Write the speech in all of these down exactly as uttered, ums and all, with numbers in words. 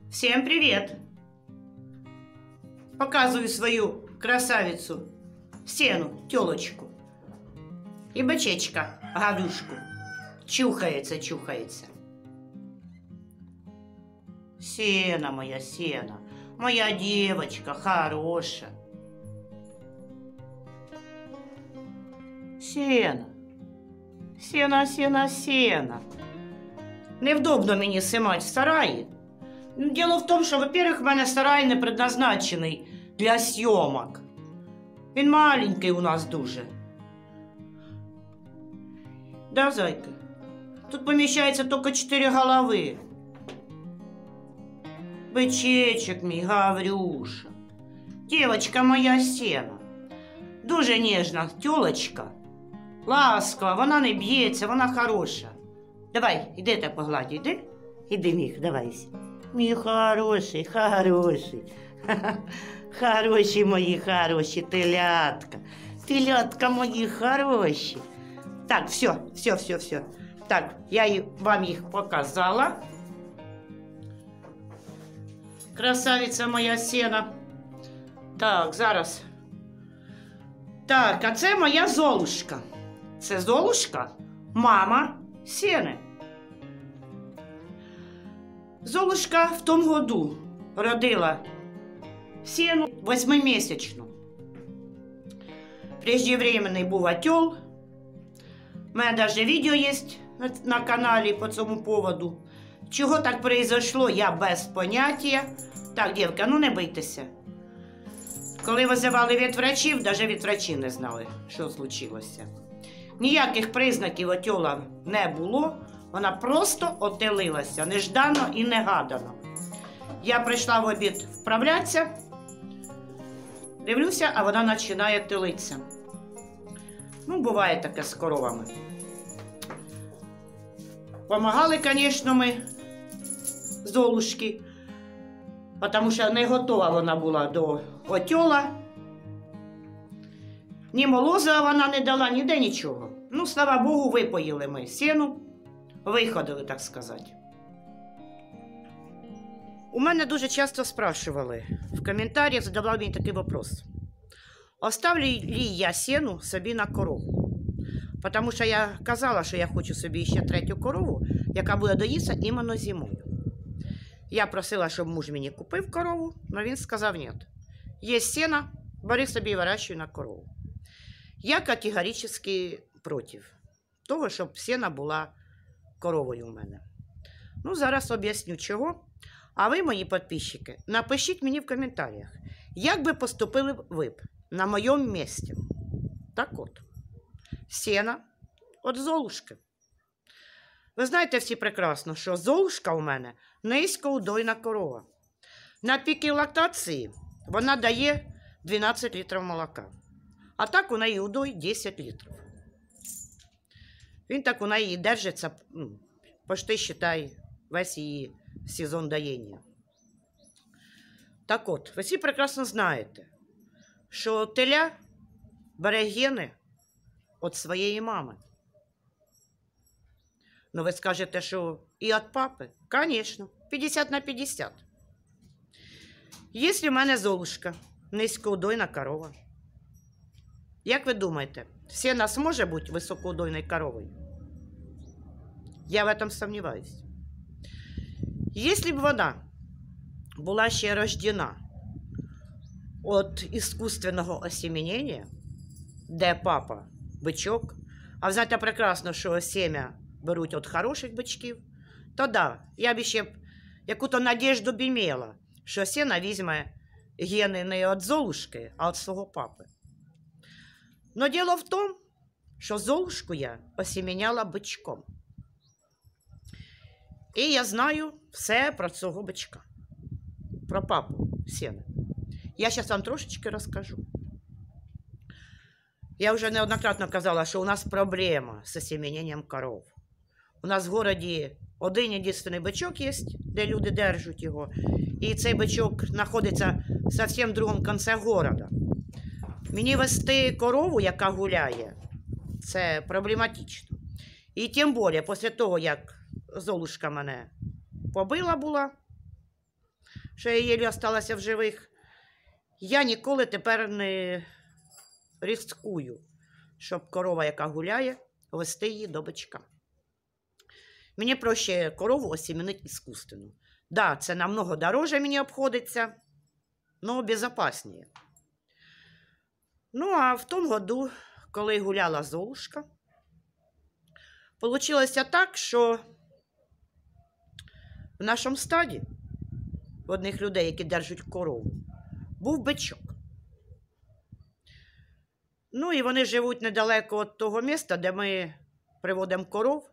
Всем привет! Показываю свою красавицу, Сену, тёлочку. И бычечка, Гадушку. Чухается, чухается. Сена моя, Сена, моя девочка хорошая. Сена, Сена, Сена, Сена. Невдобно мені симать в сараї. Діло в тому, що, во-первых, в мене сарай не предназначений для зйомок. Він маленький у нас дуже. Да, зайка? Тут поміщається тільки чотири голови. Бичечек мій, Гаврюша. Дівочка моя Сена. Дуже ніжна тьолочка. Ласкава, вона не б'ється, вона хороша. Давай, іди та погладь, іди. Іди, міх, давай. Мій хороший, хороший. Хороші мої хороші, телятка. Телятка мої хороші. Так, все, все, все, все. Так, я вам їх показала. Красавиця моя Сена. Так, зараз. Так, а це моя Золушка. Це Золушка, мама Сени. Золушка в тому году родила Сену восьмимісячну. Преждевременний був отел. У мене навіть відео є на, на каналі по цьому поводу. Чого так произошло, я без поняття. Так, дівка, ну не бийтеся. Коли визивали від врачів, навіть від врачів не знали, що случилося. Ніяких признаків отела не було. Вона просто отелилася, неждано і негадано. Я прийшла в обід вправлятися, дивлюся, а вона починає телитися. Ну, буває таке з коровами. Помагали, звісно, ми Золушки, тому що не готова вона була до отела. Ні молоза вона не дала, ніде нічого. Ну, слава Богу, випоїли ми Сену. Виходили, так сказати. У мене дуже часто спрашивали, в коментарях задавали мені такий вопрос. Оставлю ли я Сену собі на корову? Тому що я казала, що я хочу собі ще третю корову, яка буде доїтися іменно зимою. Я просила, щоб муж мені купив корову, але він сказав, ні. Є сена, бери собі і вирощуй на корову. Я категорично проти того, щоб Сена була коровою у мене. Ну, зараз об'ясню, чого. А ви, мої підписчики, напишіть мені в коментарях, як би поступили ви б на моєму місці. Так от, Сена від Золушки. Ви знаєте всі прекрасно, що Золушка у мене низькоудойна корова. На піки лактації вона дає дванадцять літрів молока. А так у неї удой десять літрів. Він так у неї держиться, ну, почти, считай, весь її сезон доєння. Так от, ви всі прекрасно знаєте, що теля бере гени від своєї мами. Ну, ви скажете, що і від папи? Звісно, п'ятдесят на п'ятдесят. Якщо в мене Золушка, низькоудойна корова, як ви думаєте, Сена зможе бути високоудойною коровою? Я в этом сомневаюсь. Если бы вона була ще рождена від іскусственного осеменення, де папа бичок, а ви знаєте прекрасно, що сім'я беруть від хороших бичків, то да, я б ще яку-то надіжду б мала, що Сена візьме гени не від Золушки, а від свого папи. Но діло в тому, що Золушку я осеменяла бичком. І я знаю все про цього бичка, про папу Сени. Я зараз вам трошечки розкажу. Я вже неоднократно казала, що у нас проблема з осемененням коров. У нас в місті один єдиний бичок є, де люди держать його. І цей бичок знаходиться зовсім в другому кінці міста. Мені вести корову, яка гуляє, це проблематично. І тим більше, після того, як Золушка мене побила була, що я єлі осталася в живих, я ніколи тепер не ризикую, щоб корова, яка гуляє, вести її до бичка. Мені проще корову осімінити іскусственно. Так, да, це намного дороже мені обходиться, але безпечніше. Ну, а в тому году, коли гуляла Золушка, вийшло так, що в нашому стаді, в одних людей, які держать корову, був бичок. Ну, і вони живуть недалеко від того міста, де ми приводимо коров,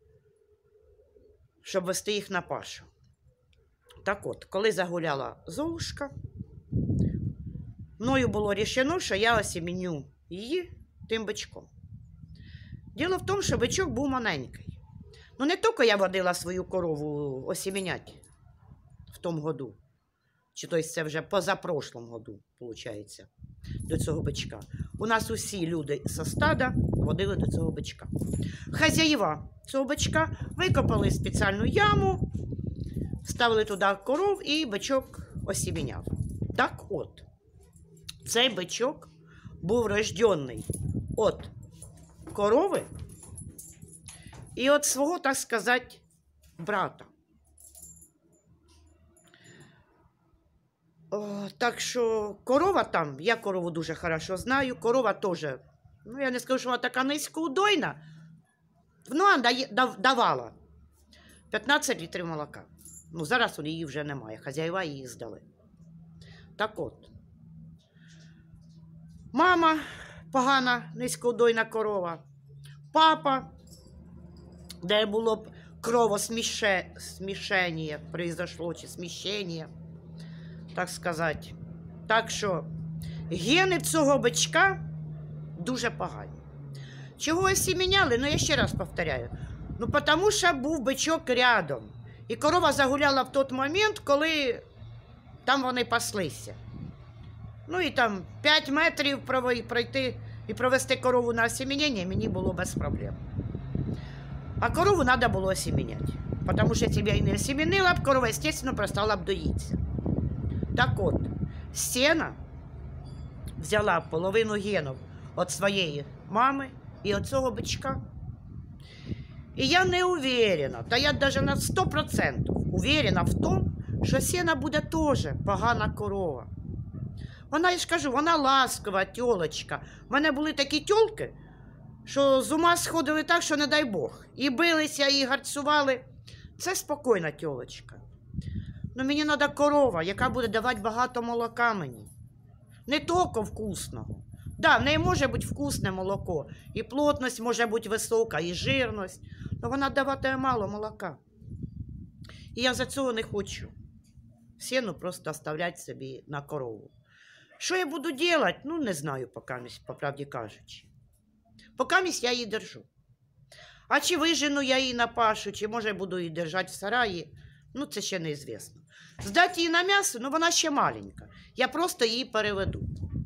щоб вести їх на пашу. Так от, коли загуляла Золушка, мною було рішено, що я осіміню її тим бичком. Діло в тому, що бичок був маленький. Ну, не тільки я водила свою корову осіміняти в тому году, чи тобто це вже позапрошлому году, виходить, до цього бичка. У нас усі люди зі стада водили до цього бичка. Хазяїва цього бичка викопали спеціальну яму, ставили туди коров і бичок осіміняв. Так от, цей бичок був рождений від корови і від свого, так сказати, брата. О, так що корова там, я корову дуже хорошо знаю, корова теж, ну я не скажу, що вона така низькоудойна, вона давала п'ятнадцять літрів молока. Ну зараз у її вже немає, хазяїва її здали. Так от, мама погана, низькоудойна корова, папа, де було б кровосмішення, произошло, чи сміщення, так сказати. Так що гени цього бичка дуже погані. Чого осіміняли? Ну, я ще раз повторяю. Ну, тому що був бичок рядом. І корова загуляла в той момент, коли там вони паслися. Ну, і там п'ять метрів пройти і провести корову на осімінення мені було без проблем. А корову треба було осіміняти. Тому що якщо б я її не осімінила, б корова, звісно, перестала б доїтися. Так от, Сена взяла половину генів від своєї мами і від цього бичка. І я не уверена, та я навіть на сто відсотків уверена в тому, що Сена буде теж погана корова. Вона, я ж кажу, вона ласкова тьолочка. У мене були такі тьолки, що з ума сходили так, що не дай Бог. І билися, і гарцювали. Це спокійна тьолочка. Ну, мені треба корова, яка буде давати багато молока мені. Не тільки вкусного. Да, в неї може бути вкусне молоко, і плотність може бути висока, і жирність, але вона даватиме мало молока. І я за цього не хочу. Сіну просто оставляти собі на корову. Що я буду робити? Ну, не знаю, покамість, по правді кажучи. Покамість я її держу. А чи вижену я її на пашу, чи може буду її держати в сараї, ну, це ще неізвісно. Здати її на м'ясо, ну, вона ще маленька. Я просто її переведу.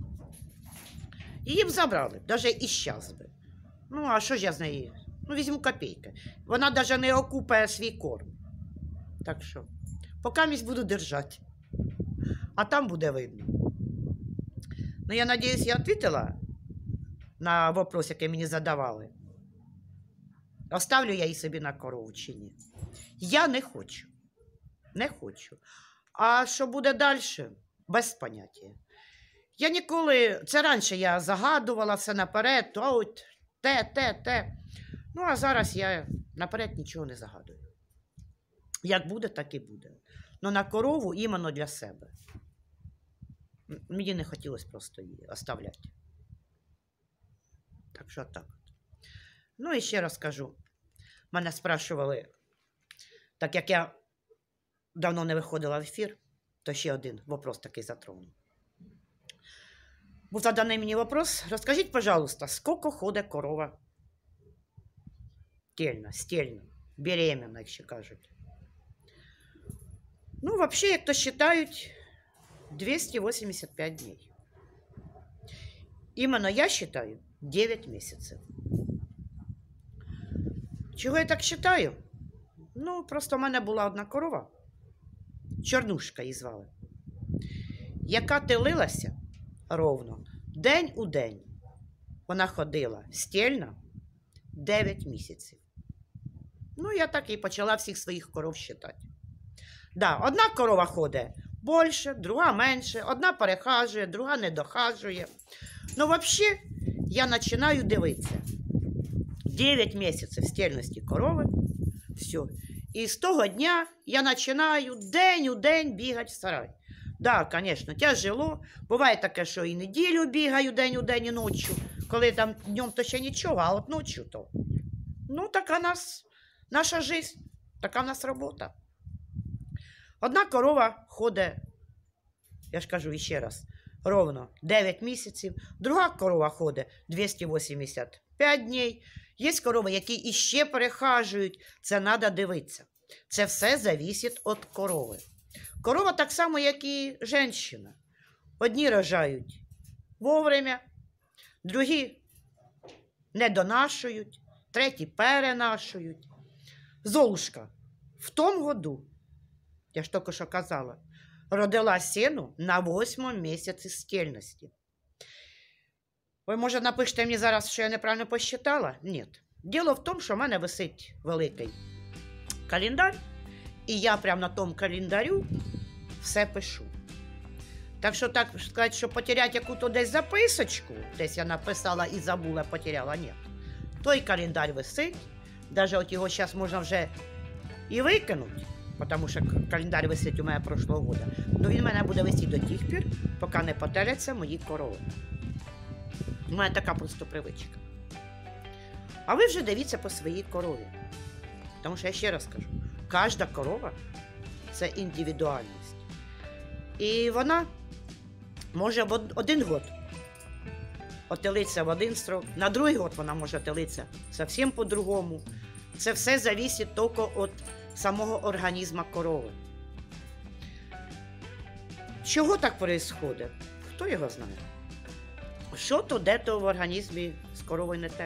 Її б забрали, навіть і щас би. Ну, а що ж я з неї? Ну, візьму копійки. Вона навіть не окупає свій корм. Так що, покамість буду держати. А там буде видно. Ну, я сподіваюся, я відповіла на вопрос, який мені задавали. Оставлю я її собі на корову чи ні? Я не хочу. Не хочу. А що буде далі? Без поняття. Я ніколи, це раніше я загадувала все наперед, то от те, те, те. Ну, а зараз я наперед нічого не загадую. Як буде, так і буде. Ну, на корову іменно для себе. Мені не хотілося просто її оставляти. Так що так. Ну, і ще раз кажу. Мене спрашували, так як я давно не виходила в ефір, то ще один вопрос такий затрону. Був заданий мені вопрос. Розкажіть, пожалуйста, скільки ходить корова? Тельна, стельна, беременна, як ще кажуть. Ну, взагалі, як то вважають, двісті вісімдесят п'ять днів. Іменно я вважаю дев'ять місяців. Чого я так вважаю? Ну, просто в мене була одна корова. Чорнушка її звали, яка телилася ровно день у день. Вона ходила стільна дев'ять місяців. Ну, я так і почала всіх своїх коров считати. Да, одна корова ходить більше, друга менше, одна перехажує, друга не дохажує. Ну, взагалі, я починаю дивитися. дев'ять місяців стільності корови, все. І з того дня я починаю день у день бігати в сарай. Так, да, звісно, тяжело. Буває таке, що і неділю бігаю день у день і ночі. Коли там днем то ще нічого, а от ночі то. Ну, така нас, наша життя, така в нас робота. Одна корова ходить, я ж кажу ще раз, ровно дев'ять місяців. Друга корова ходить двісті вісімдесят п'ять днів. Є корови, які іще перехажують. Це треба дивитися. Це все залежить від корови. Корова так само, як і жінка. Одні рожають вовремя, другі не донашують, треті перенашують. Золушка в тому году, я ж тільки що казала, родила сіну на восьмому місяці стільності. Ви, може, напишете мені зараз, що я неправильно посчитала? Ні. Діло в тому, що в мене висить великий календар, і я прямо на тому календарю все пишу. Так що, так сказати, що потеряти яку-то десь записочку, десь я написала і забула, потеряла, ні. Той календар висить, навіть от його зараз можна вже і викинути, тому що календар висить у мене прошлого року. Ну він у мене буде висіти до тих пір, поки не потеряться мої корови. У мене така просто привичка. А ви вже дивіться по своїй корові. Тому що я ще раз кажу, кожна корова – це індивідуальність. І вона може в один год отелитися в один строк, на другий год вона може отелитися зовсім по-другому. Це все залежить тільки від самого організму корови. Чого так відбувається? Хто його знає? Що то де-то в організмі з коровою не те?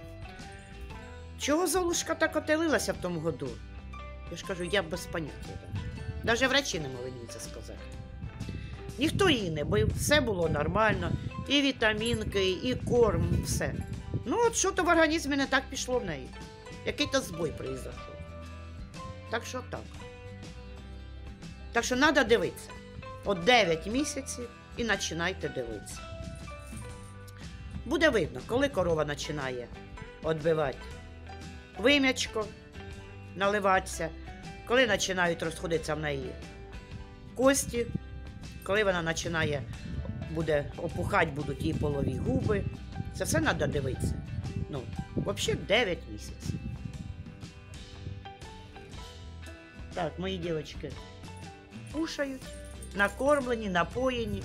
Чого Золушка так отелилася в тому году? Я ж кажу, я без поняття. Навіть врачі не могли мені це сказати. Ніхто її не бив, все було нормально. І вітамінки, і корм, все. Ну от що то в організмі не так пішло в неї. Який-то збой прийшов. Так що так. Так що треба дивитися. От дев'ять місяців і починайте дивитися. Буде видно, коли корова починає відбивати вим'ячко, наливатися, коли починають розходитися в неї кості, коли вона починає, буде опухати, будуть її полові губи. Це все треба дивитися. Ну, взагалі дев'ять місяців. Так, мої дівчатки кушають, накормлені, напоєні.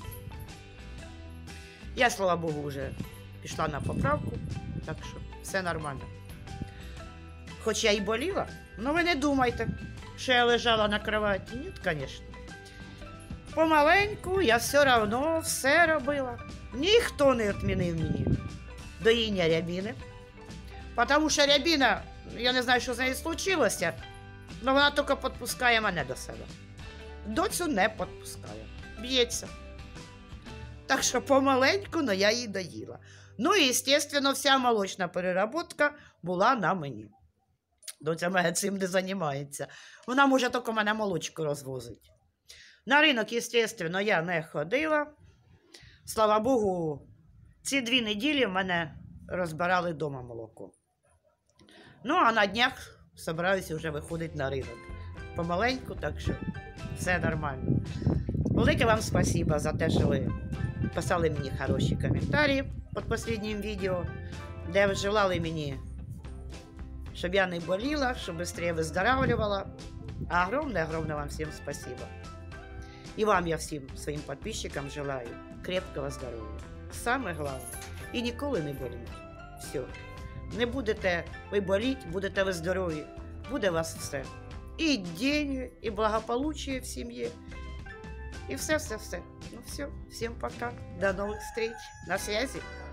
Я, слава Богу, вже пішла на поправку, так що все нормально. Хоч я і боліла, але ви не думайте, що я лежала на кроваті. Ні, звісно. Помаленьку я все одно все робила. Ніхто не відмінив мені доїння рябіни. Тому що рябіна, я не знаю, що з нею случилося, але вона тільки підпускає мене до себе. Доцю не підпускає. Б'ється. Так що помаленьку, але я її доїла. Ну і, звісно, вся молочна переработка була на мені. Доця мене цим не займається. Вона може тільки мене молочку розвозить. На ринок, звісно, я не ходила. Слава Богу, ці дві неділі в мене розбирали вдома молоко. Ну, а на днях збираюся вже виходити на ринок. Помаленьку, так що все нормально. Велике вам спасибо за те, що ви писали мені хороші коментарі під останнім відео, де ви желали мені, щоб я не боліла, щоб швидше виздоравлювала. А огромне-огромне вам всім спасибо. І вам я всім своїм підписчикам желаю крепкого здоров'я. Саме головне. І ніколи не боліть. Все. Не будете ви боліти, будете ви здорові. Буде у вас все. І деньги, і благополучие в сім'ї. І все-все-все. Ну все. Всім пока. До нових встреч. На связи.